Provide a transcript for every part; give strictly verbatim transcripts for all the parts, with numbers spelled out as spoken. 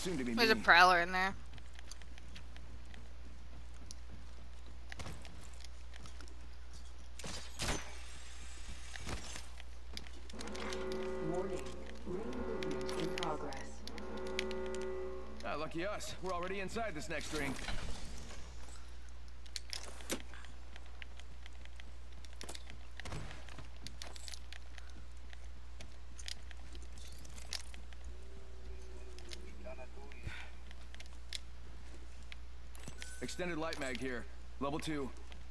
soon to be There's a me. prowler in there. Warning. Ring movement in progress. Ah, lucky us. We're already inside this next ring. Extended light mag here. Level two.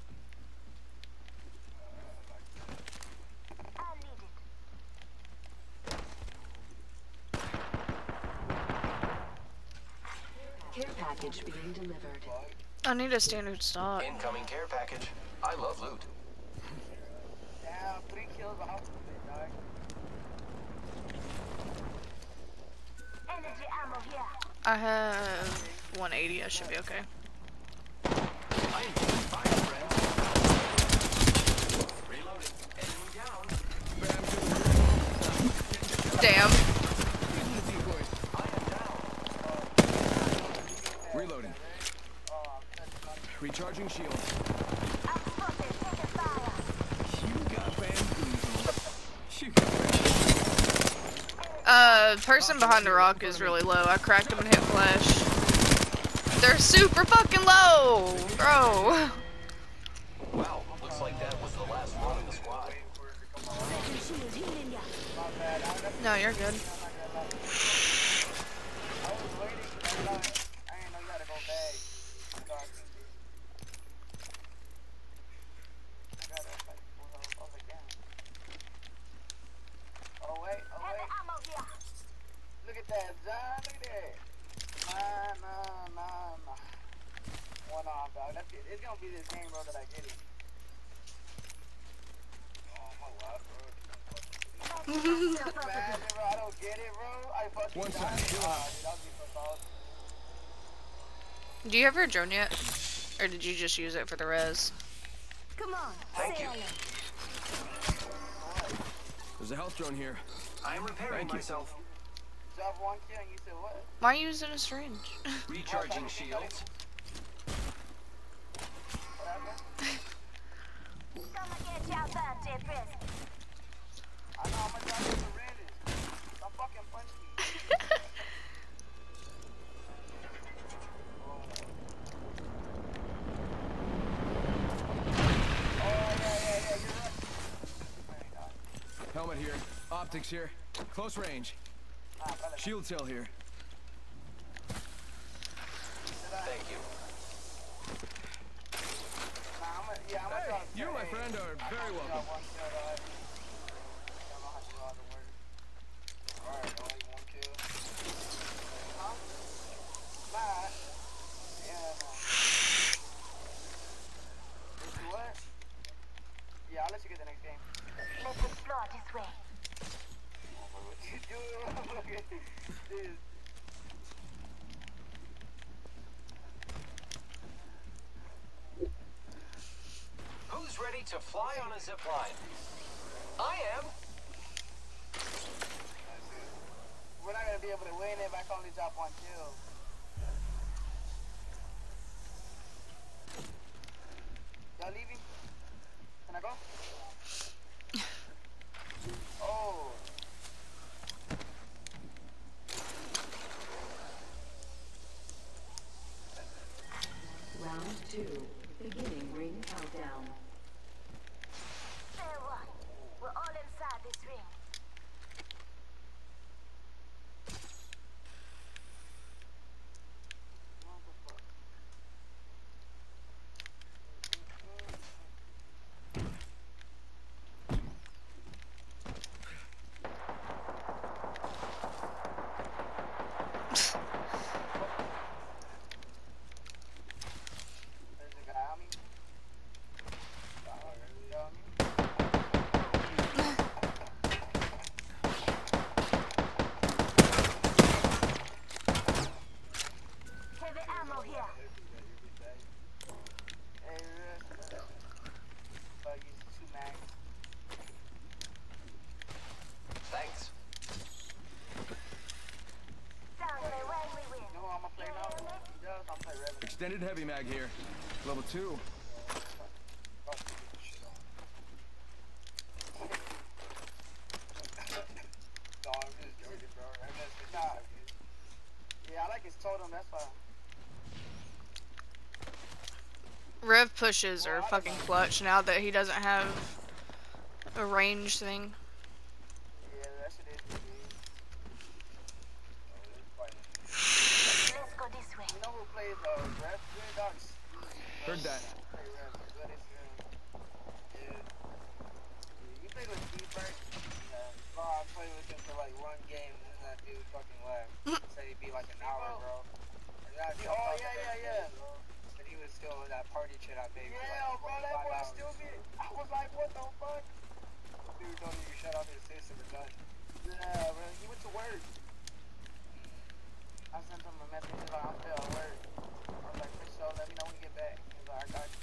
Care package being delivered. I need a standard stock. Incoming care package. I love loot. Damn, three kills off of it, dog. Energy ammo here. I have one eighty. I should be okay. I am taking fire, friends. Reloading. Enemy down. Damn. I am down. Reloading. Recharging shields. I'm spotted. Taking fire. You got bamboozled. You got bamboozled. Uh, person behind the rock is really low. I cracked him and hit flash. They're super fucking low, bro. Wow, looks like that was the last one in the squad. Shield healing ya. No, you're good. I was waiting. I thought- I didn't know you had to go back. So I think it- I got it, like, full health. I was like, damn. Oh, wait. Oh, Heavy wait. ammo here. Look at that, John. Look at that. Nah, nah, nah, nah. One off, dog. That's it. It's gonna be this game, bro, that I get it. Oh, my God, bro. Imagine, bro. I don't get it, bro. I fucking One died. second, chill Ah, out. dude, I'll be so salty. Do you have your drone yet? Or did you just use it for the res? Come on. Thank you. Sailing. There's a health drone here. I am repairing Thank you. myself. Drop one kill and you said what? Why are you using a syringe? Recharging shields. What happened? Gonna get you out there, Jeffries. I know I'm gonna drop you the red. Don't fucking punch me. Oh, yeah, yeah, yeah, you're right. Helmet here. Optics here. Close range. Ah, brother. Shield cell here. Thank you. Nah, I'm gonna, yeah, I'm gonna Hey, drop you, my hey, friend, are I very only welcome. got one kill, dog. I don't know how to do all the work. Alright, only one kill. Huh? Nah. Yeah, no. Let's do what? Yeah, I'll let you get the next game. Let's explore this way. What you doing? Dude. Who's ready to fly on a zip line? I am. We're not gonna be able to win if I can only drop one kill. Y'all leaving? Can I go? Oh. Round two. Beginning ring countdown. Fair one. We're all inside this ring. What the fuck? play now. He does. I'll play Revenant. Extended heavy mag here. Level two. Don't keep this shit on. No, I'm just joking, bro. Revenant's good. Nah, dude. Yeah, I like his totem. That's why. Rev pushes are fucking clutch now that he doesn't have a range thing. Yeah, that shit is good. Let's go this way. You know who plays uh, Rev? Good Dogs. Heard that. Play Rev. Good as him. Yeah. You played with Steve, right? Yeah. No, I played with him for like one game and then that dude fucking left. Said he'd be like an hour, bro. And that dude, oh, yeah, yeah, yeah. But he was still in that party shit I made. Yeah, bro, that boy still be. I was like, what the fuck? Dude told me you shut off his system or nothing. Yeah, man, he went to work. I sent him a message like, I'm still at work. I was like, for sure, let me know when you get back. He was like, I got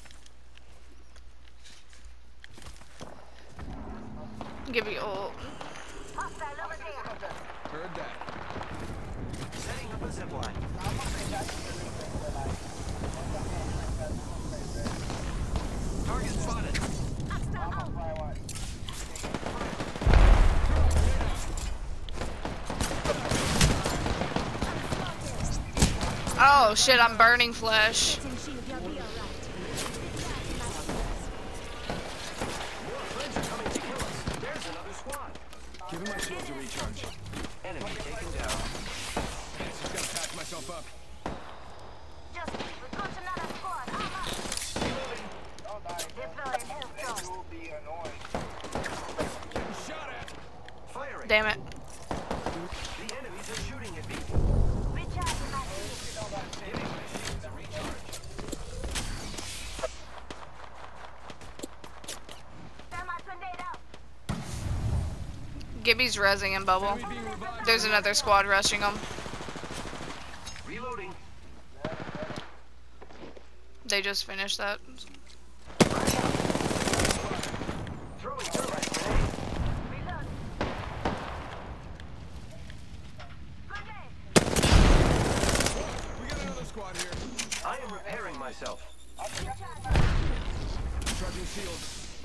you. Give me ult. Hostile over there. Heard that. Setting up a zip line. I'm gonna say that's the reason, but like, I'm gonna say that. Target spotted. I'm gonna fly watch. Oh shit, I'm burning flesh. More friends are coming to kill us. There's another squad. Give him my shield to recharge. Enemy taken down. Just gotta patch myself up. Just we got another squad. I'm up. Don't die. Deploying health That zone. will be annoying. Getting shot at. Firing. Damn it. The enemies are shooting at me. Recharging my shield. Giving my shields a recharge. Thermite grenade out. Gibby's rezzing in bubble. Enemy being revived. There's another squad rushing him. Reloading. They just finished that. Throwing thermite grenade. Reload. Grenade. We got another squad here. I am repairing myself. Charging shield.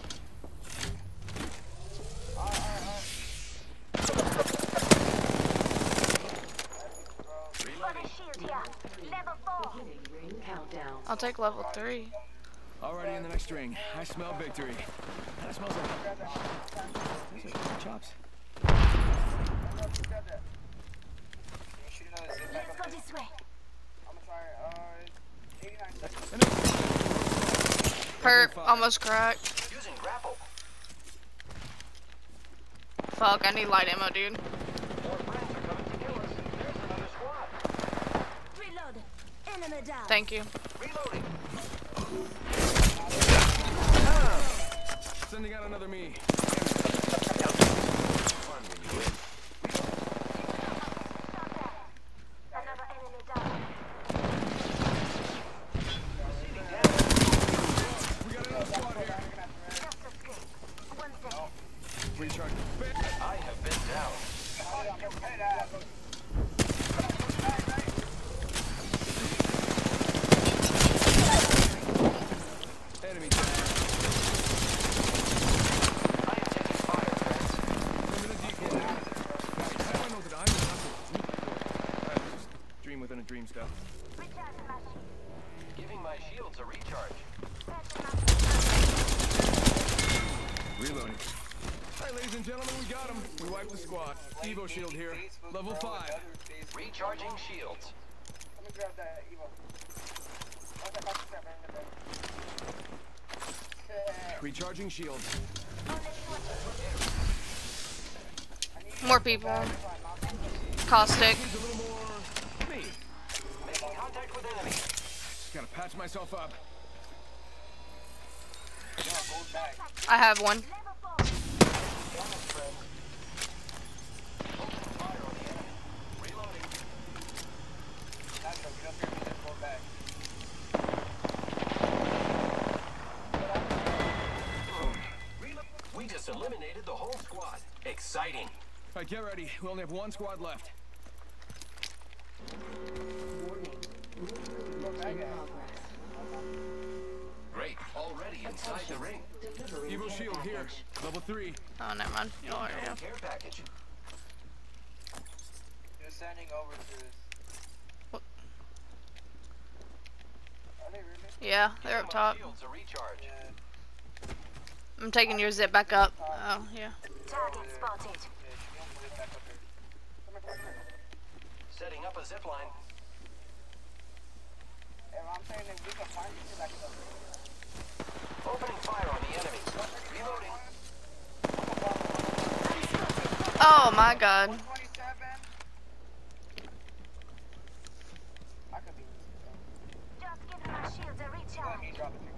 Got a shield here. Level four. Beginning ring countdown. I'll take level three. Already in the next ring. I smell victory. That smells like those are good chops. Let's go this way. I'm gonna try, uh, eighty-nine seconds. Perp, almost cracked. Using grapple. Fuck, I need light ammo, dude. More friends are coming to kill us. There's another squad. Reload. Enemy down. Thank you. Reloading. Sending out another me. Fun when you win. Another enemy down. We got another squad here. Just a script. One second. Recharge. I have been down. Enemy down. I am taking fire, friends. Sending a decoy. Guys, how do I know that I'm not the decoy? That's just dream within a dream stuff. Recharging my shield. Giving my shields a recharge. Reloading. Alright, ladies and gentlemen, we got him. We wiped the squad. Evo shield here. Level five. Recharging shields. Let me grab that Evo. What's that box grab, man? Recharging shields. More people. Caustic. Needs a little more me. Making contact with enemy. Just gotta patch myself up. I have one. Fire on the enemy. Reloading. That's a good up here, we just go back. Reload. We just eliminated the whole squad. Exciting. Alright, get ready. We only have one squad left. Warning. package. Level three. Oh, never mind. You know what, yeah. Care package. You're sending over to this. What? Are they really? Yeah, they're up top. Shields a recharge. Yeah. I'm taking your zip back up. Oh, yeah. Target spotted. Yeah, she don't put it back up there. Come here, come here, come here. Setting up a zip line. Hey, I'm saying if we can find you, back up there. Opening fire on the enemy. Reloading. Oh my god. one twenty-seven. I could be missing. Just giving my shields a Let recharge. me drop a three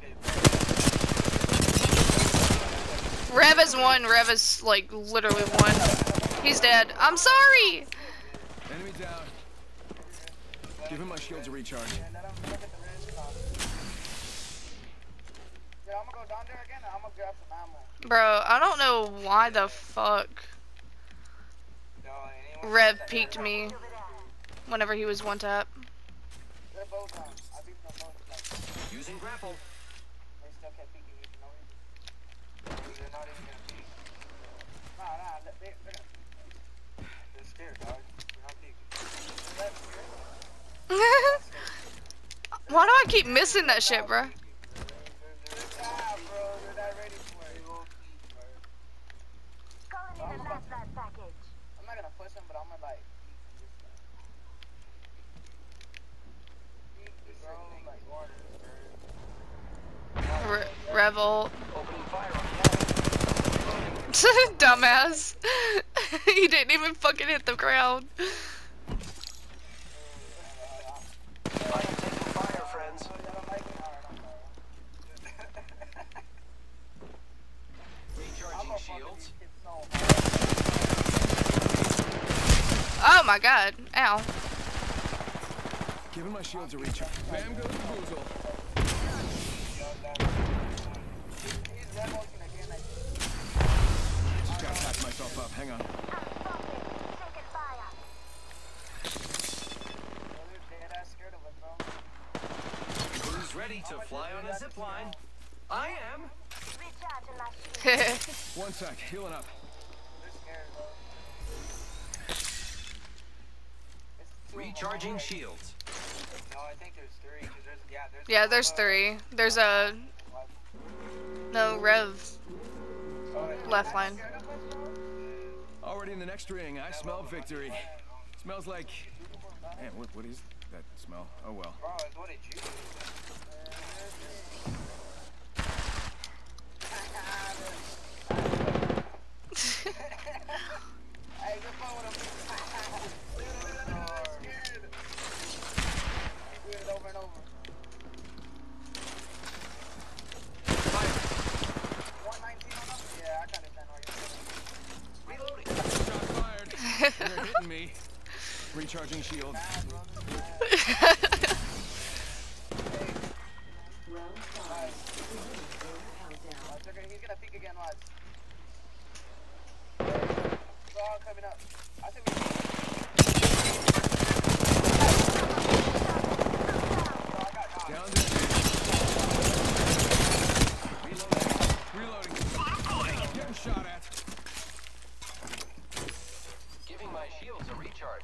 K. Rev is one. Rev is like literally one. He's dead. I'm sorry. Enemy down. Give him my shields a recharge. Yeah, let him look at the red spot. Yeah, I'm gonna go down there again and I'm gonna grab some ammo. Bro, I don't know why the fuck No, anyone Rev that- peeked me Over there. whenever he was one tap. They're both on. I think they're both like, Using grapple. they still kept peeking me for no reason. They're not even gonna peek. Nah, nah, they, they- they're gonna peek. They're scared, dog. They're not peeking. They're that scared. Why do I keep missing that shit, bro? Ah, bro, they're not ready for it. They won't peek, bro. Calling in a lifeline package. I'm not gonna push them, but I'm gonna like peek this bro, like orders, bro. Re Revolt. Opening fire on the enemy. Dumbass. He didn't even fucking hit the ground. I am taking fire, friends. Oh, y'all don't like me? Alright, I'm sorry. I'm Recharging gonna fucking shields. these kids so Oh my god. Ow. Give him my shields a recharge. Bam goes the boozle. hard. He's red motion again, like, Just gotta patch myself up. Hang on. I'm spotted. Taking fire. bro, they're dead ass scared of us, bro. Who's ready to fly on a zip line? I am. Recharging my shield. One sec. Healing up. They're scared, bro. It's two of them Recharging already. shields. No, I think there's three. Cause there's yeah, there's. Yeah, there's three. There's a no Rev left line. Already in the next ring. I smell victory. Smells like. Man, what what is that smell? Oh well. Bro, it's what did you do? Hey, good fun with him. He's doing it over and over. one nineteen on him? Yeah, I can understand why you're doing it. Reloading. Shot fired. They're hitting me. Recharging shield. Bad, bro, this is bad. Hey, Round five. Beginning ring countdown. watch, they're gonna- he's gonna peek again, watch. It's all coming up. I think we Bro, I got knocked. Down there. Reloading. Reloading. Getting shot at. Giving my shields a recharge.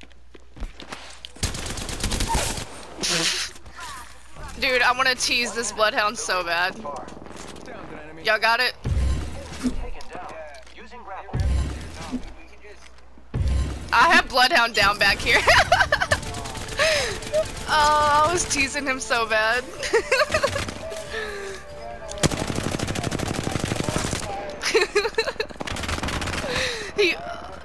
Dude, I want to tease this Bloodhound so bad. Far. Down an enemy. Y'all got it? Taken down. Yeah. Using They grapple. ran up there. No, we, we can just. I have Bloodhound down back here. Oh, I was teasing him so bad. He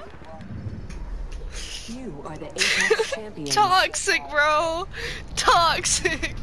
You are the Apex champions. toxic, bro. Toxic.